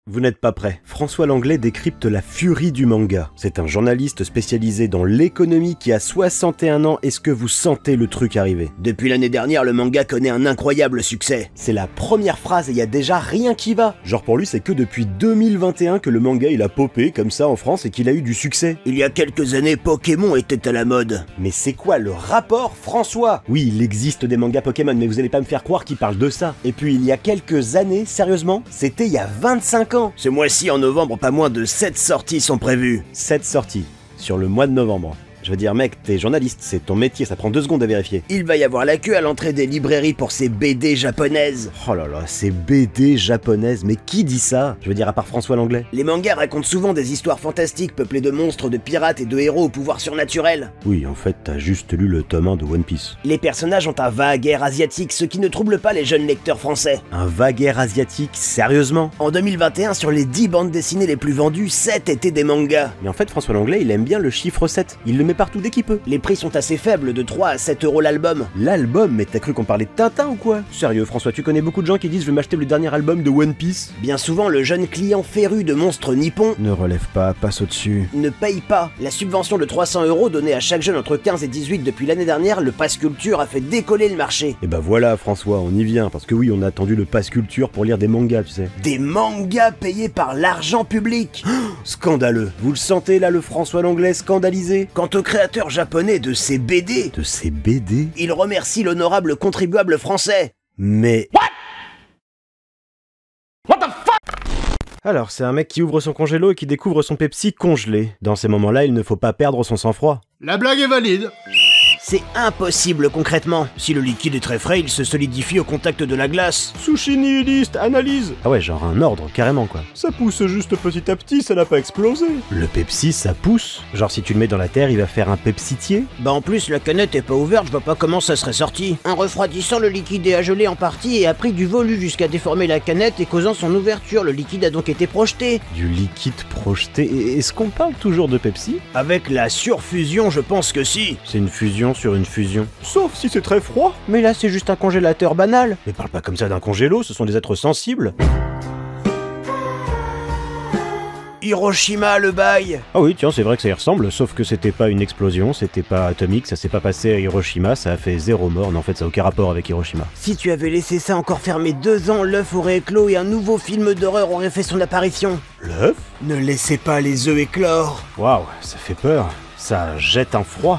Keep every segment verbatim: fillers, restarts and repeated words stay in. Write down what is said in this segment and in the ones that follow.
Vous n'êtes pas prêts. François Langlais décrypte la furie du manga. C'est un journaliste spécialisé dans l'économie qui a soixante et un ans. Est-ce que vous sentez le truc arriver? Depuis l'année dernière, le manga connaît un incroyable succès. C'est la première phrase et il y a déjà rien qui va. Genre pour lui, c'est que depuis deux mille vingt et un que le manga il a popé comme ça en France et qu'il a eu du succès. Il y a quelques années, Pokémon était à la mode. Mais c'est quoi le rapport, François? Oui, il existe des mangas Pokémon, mais vous allez pas me faire croire qu'il parle de ça. Et puis il y a quelques années, sérieusement, c'était il y a vingt-cinq ans. Ce mois-ci, en novembre, pas moins de sept sorties sont prévues. sept sorties, sur le mois de novembre. Je veux dire, mec, t'es journaliste, c'est ton métier, ça prend deux secondes à vérifier. Il va y avoir la queue à l'entrée des librairies pour ces B D japonaises. Oh là là, ces B D japonaises, mais qui dit ça? Je veux dire, à part François Langlais. Les mangas racontent souvent des histoires fantastiques peuplées de monstres, de pirates et de héros au pouvoir surnaturel. Oui, en fait, t'as juste lu le tome un de One Piece. Les personnages ont un vague air asiatique, ce qui ne trouble pas les jeunes lecteurs français. Un vague air asiatique, sérieusement? En deux mille vingt et un, sur les dix bandes dessinées les plus vendues, sept étaient des mangas. Mais en fait, François Langlais, il aime bien le chiffre sept. Il le met partout dès qu'il peut. Les prix sont assez faibles, de trois à sept euros l'album. L'album? Mais t'as cru qu'on parlait de Tintin ou quoi? Sérieux, François, tu connais beaucoup de gens qui disent je vais m'acheter le dernier album de One Piece? Bien souvent, le jeune client féru de monstres nippons ne relève pas, passe au-dessus. Ne paye pas. La subvention de trois cents euros donnée à chaque jeune entre quinze et dix-huit depuis l'année dernière, le Pass Culture a fait décoller le marché. Et bah voilà, François, on y vient, parce que oui, on a attendu le Pass Culture pour lire des mangas, tu sais. Des mangas payés par l'argent public. Scandaleux. Vous le sentez là, le François Langlais scandalisé? Quant au créateur japonais de ces B D, De ces B D? il remercie l'honorable contribuable français. Mais... What? What the fuck? Alors, c'est un mec qui ouvre son congélo et qui découvre son Pepsi congelé. Dans ces moments-là, il ne faut pas perdre son sang-froid. La blague est valide. C'est impossible concrètement. Si le liquide est très frais, il se solidifie au contact de la glace. Sushi nihiliste, analyse. Ah ouais, genre un ordre, carrément quoi. Ça pousse juste petit à petit, ça n'a pas explosé. Le Pepsi, ça pousse? Genre si tu le mets dans la terre, il va faire un pepsitier? Bah en plus, la canette est pas ouverte, je vois pas comment ça serait sorti. En refroidissant, le liquide est à geler en partie et a pris du volume jusqu'à déformer la canette et causant son ouverture. Le liquide a donc été projeté. Du liquide projeté? Et est-ce qu'on parle toujours de Pepsi? Avec la surfusion, je pense que si. C'est une fusion sur une fusion. Sauf si c'est très froid. Mais là, c'est juste un congélateur banal. Mais parle pas comme ça d'un congélo, ce sont des êtres sensibles. Hiroshima, le bail. Ah oui, tiens, c'est vrai que ça y ressemble, sauf que c'était pas une explosion, c'était pas atomique, ça s'est pas passé à Hiroshima, ça a fait zéro mort. Non, en fait, ça a aucun rapport avec Hiroshima. Si tu avais laissé ça encore fermé deux ans, l'œuf aurait éclos et un nouveau film d'horreur aurait fait son apparition. L'œuf? Ne laissez pas les œufs éclore. Waouh, ça fait peur. Ça jette un froid.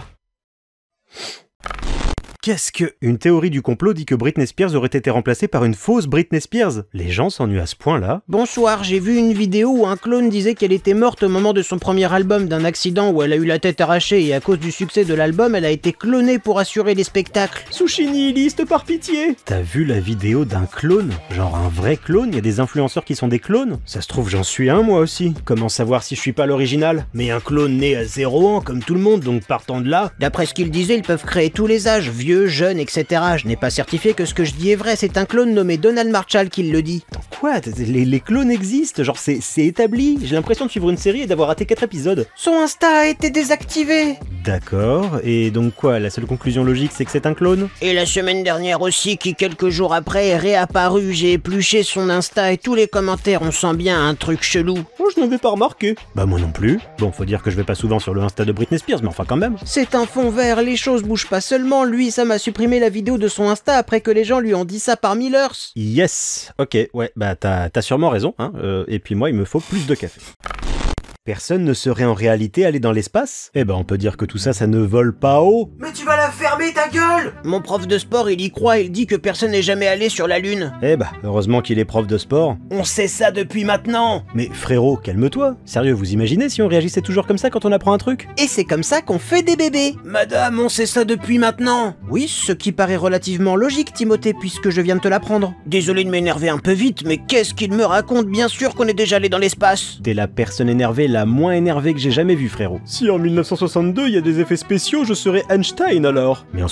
Qu'est-ce que... Une théorie du complot dit que Britney Spears aurait été remplacée par une fausse Britney Spears. Les gens s'ennuient à ce point-là. Bonsoir, j'ai vu une vidéo où un clone disait qu'elle était morte au moment de son premier album d'un accident où elle a eu la tête arrachée et à cause du succès de l'album, elle a été clonée pour assurer les spectacles. Sushi nihiliste par pitié. T'as vu la vidéo d'un clone? Genre un vrai clone? Y a des influenceurs qui sont des clones? Ça se trouve j'en suis un moi aussi. Comment savoir si je suis pas l'original? Mais un clone né à zéro ans comme tout le monde, donc partant de là, d'après ce qu'il disait, ils peuvent créer tous les âges, vieux, jeune, et cetera. Je n'ai pas certifié que ce que je dis est vrai, c'est un clone nommé Donald Marshall qui le dit. Attends, quoi? Les, les clones existent? Genre c'est établi? J'ai l'impression de suivre une série et d'avoir raté quatre épisodes. Son Insta a été désactivé. D'accord, et donc quoi? La seule conclusion logique c'est que c'est un clone? Et la semaine dernière aussi, qui quelques jours après est réapparu, j'ai épluché son Insta et tous les commentaires, on sent bien un truc chelou. Oh, je n'avais pas remarqué. Bah moi non plus. Bon, faut dire que je vais pas souvent sur le Insta de Britney Spears, mais enfin quand même. C'est un fond vert, les choses bougent pas seulement, lui ça m'a supprimé la vidéo de son Insta après que les gens lui ont dit ça par mille heures. Yes. Ok, ouais, bah t'as t'as sûrement raison, hein. Euh, et puis moi, il me faut plus de café. Personne ne serait en réalité allé dans l'espace? Eh ben on peut dire que tout ça, ça ne vole pas haut. Mais tu vas la fermer ta gueule! Mon prof de sport, il y croit, il dit que personne n'est jamais allé sur la Lune. Eh bah, heureusement qu'il est prof de sport. On sait ça depuis maintenant! Mais frérot, calme-toi. Sérieux, vous imaginez si on réagissait toujours comme ça quand on apprend un truc? Et c'est comme ça qu'on fait des bébés! Madame, on sait ça depuis maintenant! Oui, ce qui paraît relativement logique, Timothée, puisque je viens de te l'apprendre. Désolé de m'énerver un peu vite, mais qu'est-ce qu'il me raconte? Bien sûr qu'on est déjà allé dans l'espace! T'es la personne énervée la moins énervée que j'ai jamais vue, frérot. Si en mille neuf cent soixante-deux, il y a des effets spéciaux, je serais Einstein alors. Mais en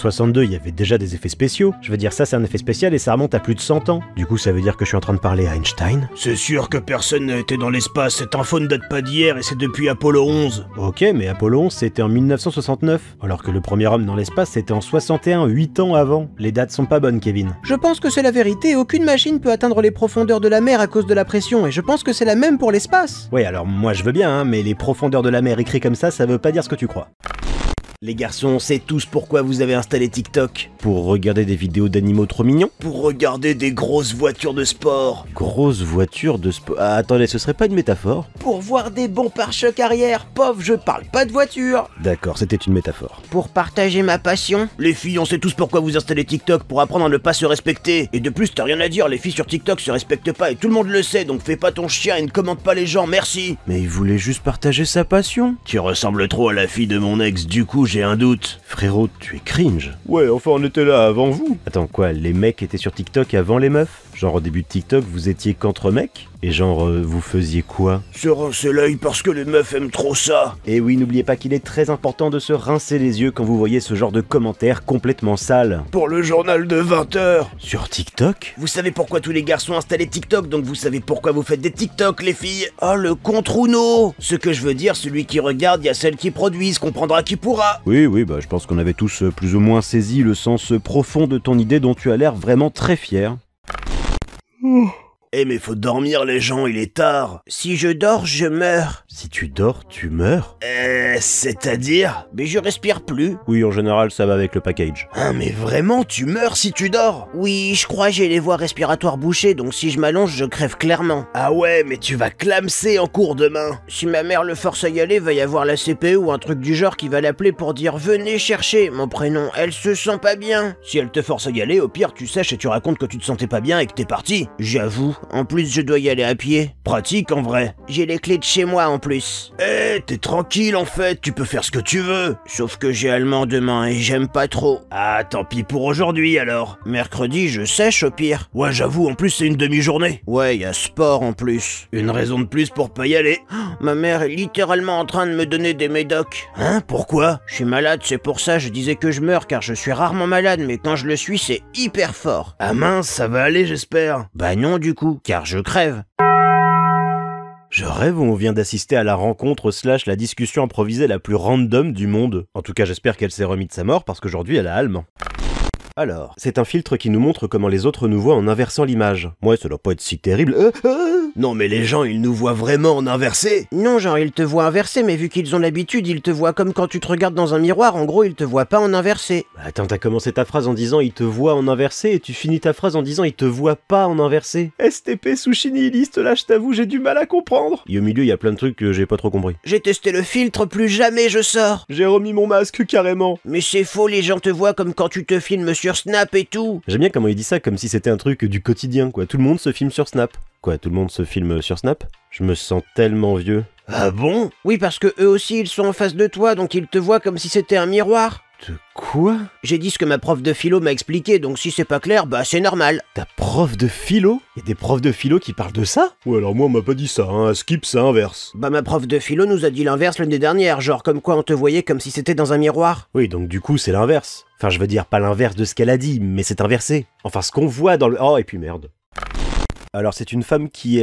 soixante-deux, il y avait déjà des effets spéciaux. Je veux dire, ça c'est un effet spécial et ça remonte à plus de cent ans. Du coup, ça veut dire que je suis en train de parler à Einstein? C'est sûr que personne n'a été dans l'espace, cette info ne date pas d'hier et c'est depuis Apollo onze. Ok, mais Apollo onze c'était en mille neuf cent soixante-neuf, alors que le premier homme dans l'espace c'était en soixante et un, huit ans avant. Les dates sont pas bonnes, Kevin. Je pense que c'est la vérité, aucune machine peut atteindre les profondeurs de la mer à cause de la pression, et je pense que c'est la même pour l'espace. Ouais, alors moi je veux bien, hein, mais les profondeurs de la mer écrit comme ça, ça veut pas dire ce que tu crois. Les garçons, on sait tous pourquoi vous avez installé TikTok. Pour regarder des vidéos d'animaux trop mignons? Pour regarder des grosses voitures de sport. Grosses voitures de sport... Ah, attendez, ce serait pas une métaphore? Pour voir des bons pare-chocs arrière, pauvre, je parle pas de voiture. D'accord, c'était une métaphore. Pour partager ma passion. Les filles, on sait tous pourquoi vous installez TikTok, pour apprendre à ne pas se respecter. Et de plus, t'as rien à dire, les filles sur TikTok se respectent pas et tout le monde le sait, donc fais pas ton chien et ne commente pas les gens, merci. Mais il voulait juste partager sa passion. Tu ressembles trop à la fille de mon ex, du coup j'ai un doute. Frérot, tu es cringe. Ouais, enfin on était là avant vous. Attends, quoi, les mecs étaient sur TikTok avant les meufs? Genre au début de TikTok, vous étiez qu'entre mecs? Et genre, euh, vous faisiez quoi? Se rincer l'œil parce que les meufs aiment trop ça. Et oui, n'oubliez pas qu'il est très important de se rincer les yeux quand vous voyez ce genre de commentaires complètement sales. Pour le journal de vingt heures. Sur TikTok? Vous savez pourquoi tous les garçons ont installé TikTok, donc vous savez pourquoi vous faites des TikTok, les filles. Oh, le contre-uno. Ce que je veux dire, celui qui regarde, il y a celle qui produisent, comprendra qui pourra. Oui, oui, bah je pense qu'on avait tous euh, plus ou moins saisi le sens profond de ton idée dont tu as l'air vraiment très fier. Eh mais faut dormir les gens, il est tard. Si je dors, je meurs. Si tu dors, tu meurs? Euh, c'est-à-dire? Mais je respire plus. Oui, en général, ça va avec le package. Hein, mais vraiment, tu meurs si tu dors? Oui, je crois j'ai les voies respiratoires bouchées, donc si je m'allonge, je crève clairement. Ah ouais, mais tu vas clamser en cours demain. Si ma mère le force à y aller, va y avoir la C P E ou un truc du genre qui va l'appeler pour dire « Venez chercher mon prénom, elle se sent pas bien ». Si elle te force à y aller, au pire, tu sèches et tu racontes que tu te sentais pas bien et que t'es parti. J'avoue, en plus je dois y aller à pied. Pratique en vrai. J'ai les clés de chez moi en plus. Eh, t'es tranquille en fait, tu peux faire ce que tu veux. Sauf que j'ai allemand demain et j'aime pas trop. Ah, tant pis pour aujourd'hui alors. Mercredi, je sèche au pire. Ouais, j'avoue, en plus c'est une demi-journée. Ouais, y a sport en plus. Une raison de plus pour pas y aller. Oh, ma mère est littéralement en train de me donner des médocs. Hein, pourquoi? Je suis malade, c'est pour ça je disais que je meurs car je suis rarement malade, mais quand je le suis, c'est hyper fort. Ah mince, ça va aller j'espère. Bah non du coup, car je crève. Je rêve où on vient d'assister à la rencontre slash la discussion improvisée la plus random du monde. En tout cas, j'espère qu'elle s'est remise de sa mort parce qu'aujourd'hui elle a allemand. Alors, c'est un filtre qui nous montre comment les autres nous voient en inversant l'image. Ouais, ça doit pas être si terrible. Euh, euh non mais les gens, ils nous voient vraiment en inversé. Non, genre ils te voient inversé, mais vu qu'ils ont l'habitude, ils te voient comme quand tu te regardes dans un miroir, en gros ils te voient pas en inversé. Attends, t'as commencé ta phrase en disant il te voit en inversé et tu finis ta phrase en disant il te voit pas en inversé. S T P sushi nihiliste, là je t'avoue j'ai du mal à comprendre. Et au milieu il y a plein de trucs que j'ai pas trop compris. J'ai testé le filtre, plus jamais je sors. J'ai remis mon masque carrément. Mais c'est faux, les gens te voient comme quand tu te filmes sur Snap et tout. J'aime bien comment il dit ça, comme si c'était un truc du quotidien, quoi. Tout le monde se filme sur Snap. Quoi, tout le monde se filme sur Snap? Je me sens tellement vieux. Ah bon? Oui, parce que eux aussi, ils sont en face de toi, donc ils te voient comme si c'était un miroir. De quoi? J'ai dit ce que ma prof de philo m'a expliqué, donc si c'est pas clair, bah c'est normal. Ta prof de philo? Y'a des profs de philo qui parlent de ça? Ouais, alors moi on m'a pas dit ça, hein. Skip, ça inverse. Bah ma prof de philo nous a dit l'inverse l'année dernière, genre comme quoi on te voyait comme si c'était dans un miroir. Oui, donc du coup c'est l'inverse. Enfin, je veux dire pas l'inverse de ce qu'elle a dit, mais c'est inversé. Enfin, ce qu'on voit dans le... Oh, et puis merde. Alors, c'est une femme qui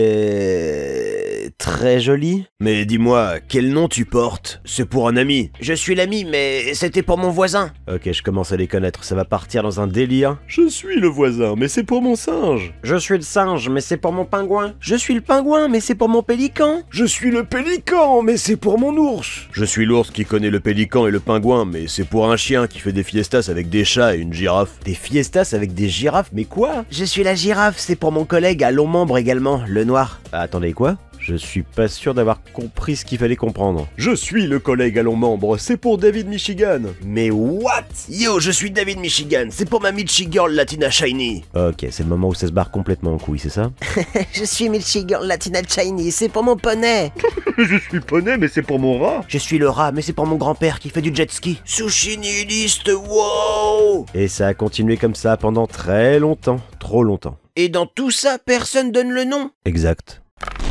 est... très jolie. Mais dis-moi, quel nom tu portes? C'est pour un ami. Je suis l'ami, mais c'était pour mon voisin. Ok, je commence à les connaître, ça va partir dans un délire. Je suis le voisin, mais c'est pour mon singe. Je suis le singe, mais c'est pour mon pingouin. Je suis le pingouin, mais c'est pour mon pélican. Je suis le pélican, mais c'est pour mon ours. Je suis l'ours qui connaît le pélican et le pingouin, mais c'est pour un chien qui fait des fiestas avec des chats et une girafe. Des fiestas avec des girafes, mais quoi? Je suis la girafe, c'est pour mon collègue à long membre également, le noir. Ah, attendez, quoi? Je suis pas sûr d'avoir compris ce qu'il fallait comprendre. Je suis le collègue à long membre, c'est pour David Michigan. Mais what? Yo, je suis David Michigan, c'est pour ma Mitchie Girl Latina Shiny. Ok, c'est le moment où ça se barre complètement en couille, c'est ça? Je suis Mitchie Girl Latina Shiny, c'est pour mon poney. Je suis poney, mais c'est pour mon rat. Je suis le rat, mais c'est pour mon grand-père qui fait du jet ski. Sushi nihiliste, wow. Et ça a continué comme ça pendant très longtemps, trop longtemps. Et dans tout ça, personne donne le nom. Exact.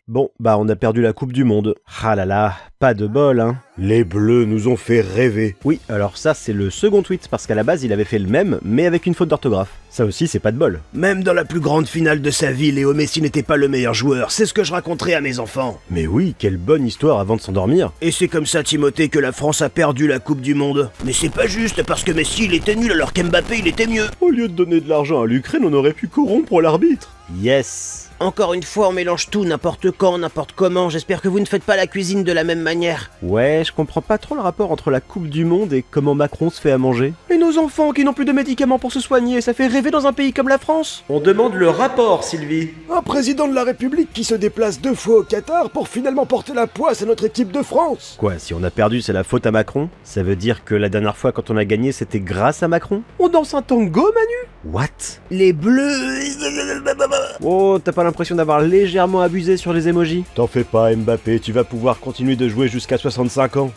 Bon, bah on a perdu la Coupe du Monde. Ah là là, pas de bol, hein. Les Bleus nous ont fait rêver. Oui, alors ça c'est le second tweet, parce qu'à la base il avait fait le même, mais avec une faute d'orthographe. Ça aussi c'est pas de bol. Même dans la plus grande finale de sa vie, Léo Messi n'était pas le meilleur joueur, c'est ce que je raconterai à mes enfants. Mais oui, quelle bonne histoire avant de s'endormir. Et c'est comme ça, Timothée, que la France a perdu la Coupe du Monde. Mais c'est pas juste, parce que Messi il était nul alors qu'Mbappé il était mieux. Au lieu de donner de l'argent à l'Ukraine, on aurait pu corrompre l'arbitre. Yes. Encore une fois, on mélange tout, n'importe quand, n'importe comment. J'espère que vous ne faites pas la cuisine de la même manière. Ouais, je comprends pas trop le rapport entre la Coupe du Monde et comment Macron se fait à manger. Et nos enfants qui n'ont plus de médicaments pour se soigner, ça fait rêver dans un pays comme la France. On demande le rapport, Sylvie. Un président de la République qui se déplace deux fois au Qatar pour finalement porter la poisse à notre équipe de France. Quoi, si on a perdu, c'est la faute à Macron? Ça veut dire que la dernière fois quand on a gagné, c'était grâce à Macron? On danse un tango, Manu? What? Les Bleus... Oh, t'as pas l'impression d'avoir légèrement abusé sur les émojis? T'en fais pas, Mbappé, tu vas pouvoir continuer de jouer jusqu'à soixante-cinq ans.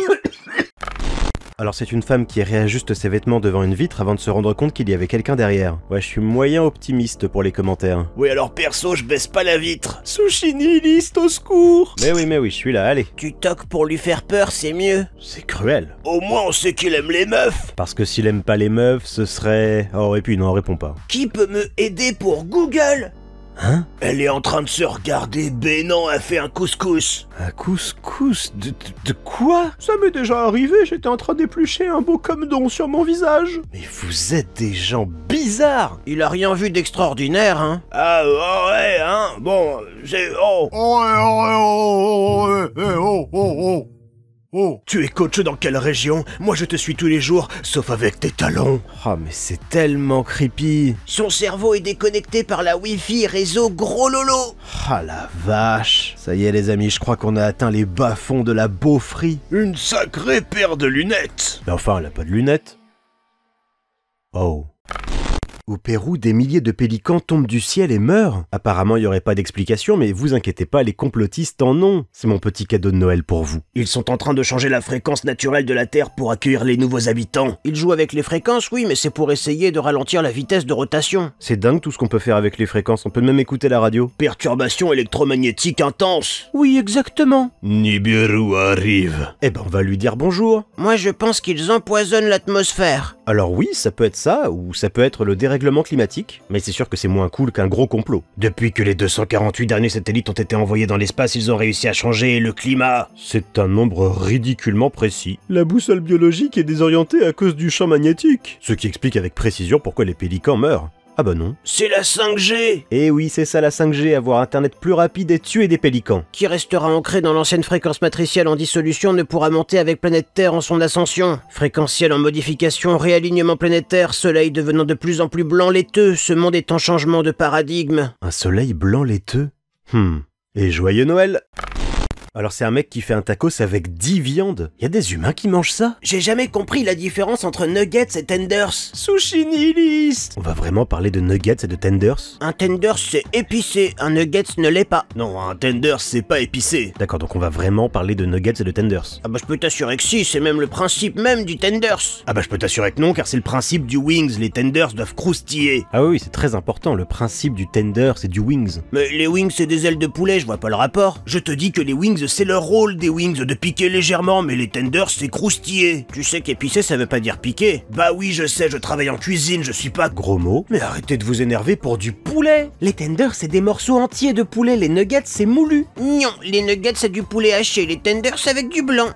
Alors c'est une femme qui réajuste ses vêtements devant une vitre avant de se rendre compte qu'il y avait quelqu'un derrière. Ouais, je suis moyen optimiste pour les commentaires. Oui, alors perso, je baisse pas la vitre. Sushi nihiliste, au secours. Mais oui, mais oui, je suis là, allez. Tu toques pour lui faire peur, c'est mieux. C'est cruel. Au moins, on sait qu'il aime les meufs. Parce que s'il aime pas les meufs, ce serait... Oh, et puis non, réponds pas. Qui peut me aider pour Google? Hein? Elle est en train de se regarder, Bénan a fait un couscous. Un couscous? De, de, de quoi? Ça m'est déjà arrivé, j'étais en train d'éplucher un beau comedon sur mon visage. Mais vous êtes des gens bizarres. Il a rien vu d'extraordinaire, hein. Ah ouais, hein. Bon, j'ai... Oh. Oh, oh, oh, oh, oh, oh, oh. Oh, tu es coach dans quelle région? Moi je te suis tous les jours, sauf avec tes talons. Oh mais c'est tellement creepy. Son cerveau est déconnecté par la Wi-Fi, réseau gros lolo. Ah la vache. Ça y est les amis, je crois qu'on a atteint les bas-fonds de la beaufrie. Une sacrée paire de lunettes. Mais enfin, elle a pas de lunettes. Oh. Au Pérou, des milliers de pélicans tombent du ciel et meurent. Apparemment, il n'y aurait pas d'explication, mais vous inquiétez pas, les complotistes en ont. C'est mon petit cadeau de Noël pour vous. Ils sont en train de changer la fréquence naturelle de la Terre pour accueillir les nouveaux habitants. Ils jouent avec les fréquences, oui, mais c'est pour essayer de ralentir la vitesse de rotation. C'est dingue tout ce qu'on peut faire avec les fréquences, on peut même écouter la radio. Perturbation électromagnétique intense. Oui, exactement. Nibiru arrive. Eh ben, on va lui dire bonjour. Moi, je pense qu'ils empoisonnent l'atmosphère. Alors oui, ça peut être ça, ou ça peut être le dérèglement climatique, mais c'est sûr que c'est moins cool qu'un gros complot. Depuis que les deux cent quarante-huit derniers satellites ont été envoyés dans l'espace, ils ont réussi à changer le climat. C'est un nombre ridiculement précis. La boussole biologique est désorientée à cause du champ magnétique. Ce qui explique avec précision pourquoi les pélicans meurent. Ah bah non. C'est la cinq G. Eh oui, c'est ça la cinq G, avoir internet plus rapide et tuer des pélicans. Qui restera ancré dans l'ancienne fréquence matricielle en dissolution ne pourra monter avec planète Terre en son ascension. Fréquentiel en modification, réalignement planétaire, soleil devenant de plus en plus blanc laiteux, ce monde est en changement de paradigme. Un soleil blanc laiteux? Hmm. Et joyeux Noël! Alors c'est un mec qui fait un tacos avec dix viandes. Y a des humains qui mangent ça? J'ai jamais compris la différence entre nuggets et tenders. Sushi nihiliste. On va vraiment parler de nuggets et de tenders? Un tenders c'est épicé, un nuggets ne l'est pas. Non, un tenders c'est pas épicé. D'accord, donc on va vraiment parler de nuggets et de tenders. Ah bah je peux t'assurer que si, c'est même le principe même du tenders. Ah bah je peux t'assurer que non, car c'est le principe du wings, les tenders doivent croustiller. Ah oui, c'est très important, le principe du tender c'est du wings. Mais les wings c'est des ailes de poulet, je vois pas le rapport. Je te dis que les wings c'est leur rôle des wings de piquer légèrement, mais les tenders c'est croustiller. Tu sais qu'épicé ça veut pas dire piquer. Bah oui, je sais, je travaille en cuisine, je suis pas gros mot. Mais arrêtez de vous énerver pour du poulet. Les tenders c'est des morceaux entiers de poulet, les nuggets c'est moulu. Non, les nuggets c'est du poulet haché, les tenders c'est avec du blanc.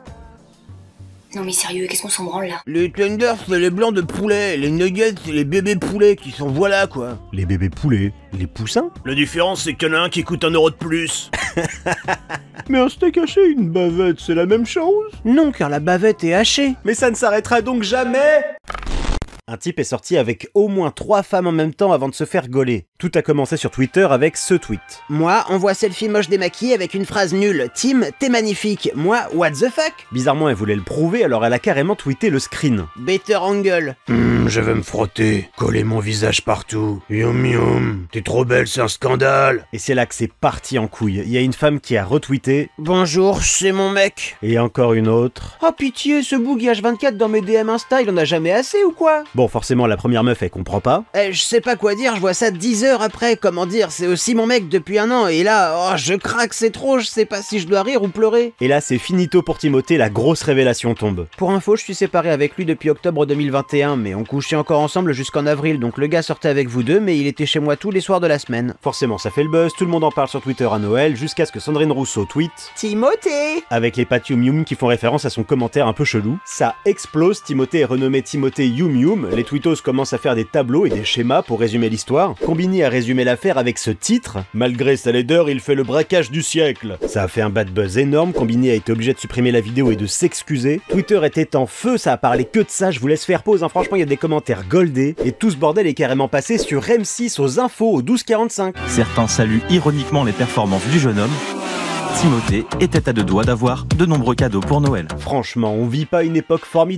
Non mais sérieux, qu'est-ce qu'on s'en branle là? Les tenders c'est les blancs de poulet, les nuggets c'est les bébés poulets qui sont voilà quoi. Les bébés poulets? Les poussins? La différence c'est qu'il y en a un qui coûte un euro de plus. Mais un steak haché et une bavette, c'est la même chose? Non, car la bavette est hachée. Mais ça ne s'arrêtera donc jamais! Un type est sorti avec au moins trois femmes en même temps avant de se faire gauler. Tout a commencé sur Twitter avec ce tweet. Moi, envoie selfie moche démaquillée avec une phrase nulle. Tim, t'es magnifique. Moi, what the fuck? Bizarrement, elle voulait le prouver, alors elle a carrément tweeté le screen. Better angle. Hum, je vais me frotter, coller mon visage partout. Yum yum, t'es trop belle, c'est un scandale. Et c'est là que c'est parti en couille. Il y a une femme qui a retweeté. Bonjour, c'est mon mec. Et encore une autre. Oh pitié, ce boogie H vingt-quatre dans mes D M Insta, il en a jamais assez ou quoi? Bon, forcément, la première meuf, elle comprend pas. Eh, je sais pas quoi dire, je vois ça dix heures après, comment dire, c'est aussi mon mec depuis un an, et là, oh, je craque, c'est trop, je sais pas si je dois rire ou pleurer. Et là, c'est finito pour Timothée, la grosse révélation tombe. Pour info, je suis séparé avec lui depuis octobre deux mille vingt et un, mais on couchait encore ensemble jusqu'en avril, donc le gars sortait avec vous deux, mais il était chez moi tous les soirs de la semaine. Forcément, ça fait le buzz, tout le monde en parle sur Twitter à Noël, jusqu'à ce que Sandrine Rousseau tweet Timothée avec les pattes Yum Yum qui font référence à son commentaire un peu chelou. Ça explose, Timothée est renommé Timothée Yum Yum, les tweetos commencent à faire des tableaux et des schémas pour résumer l'histoire. Combini a résumé l'affaire avec ce titre, malgré sa laideur, il fait le braquage du siècle. Ça a fait un bad buzz énorme, Combini a été obligé de supprimer la vidéo et de s'excuser. Twitter était en feu, ça a parlé que de ça, je vous laisse faire pause, hein. Franchement il y a des commentaires goldés, et tout ce bordel est carrément passé sur M six aux infos au douze quarante-cinq. Certains saluent ironiquement les performances du jeune homme. Timothée était à deux doigts d'avoir de nombreux cadeaux pour Noël. Franchement, on vit pas une époque formidable ?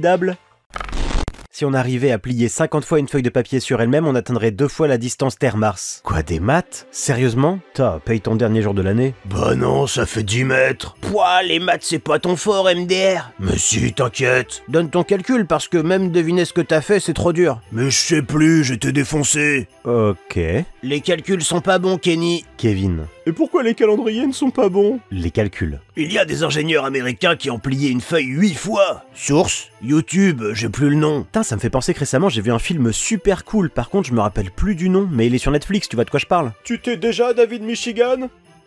Si on arrivait à plier cinquante fois une feuille de papier sur elle-même, on atteindrait deux fois la distance Terre-Mars. Quoi, des maths? Sérieusement? Ta, paye ton dernier jour de l'année. Bah non, ça fait dix mètres. Pouah, les maths c'est pas ton fort, M D R. Mais si, t'inquiète. Donne ton calcul, parce que même deviner ce que t'as fait, c'est trop dur. Mais je sais plus, j'étais défoncé. Ok. Les calculs sont pas bons, Kenny. Kevin. Et pourquoi les calendriers ne sont pas bons? Les calculs. Il y a des ingénieurs américains qui ont plié une feuille huit fois. Source, YouTube, j'ai plus le nom. Putain, ça me fait penser que récemment j'ai vu un film super cool, par contre je me rappelle plus du nom, mais il est sur Netflix, tu vois de quoi je parle? Tu t'es déjà David Michigan?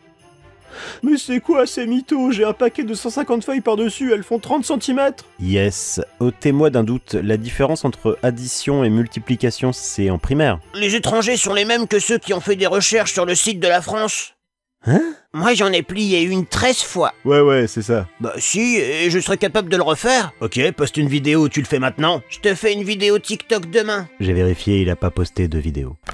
Mais c'est quoi ces mythos? J'ai un paquet de cent cinquante feuilles par-dessus, elles font trente centimètres. Yes. Ôtez-moi d'un doute, la différence entre addition et multiplication, c'est en primaire. Les étrangers sont les mêmes que ceux qui ont fait des recherches sur le site de la France. Hein? Moi j'en ai plié une treize fois. Ouais ouais, c'est ça. Bah si, et je serais capable de le refaire. Ok, poste une vidéo où tu le fais maintenant. Je te fais une vidéo TikTok demain. J'ai vérifié, il a pas posté de vidéo.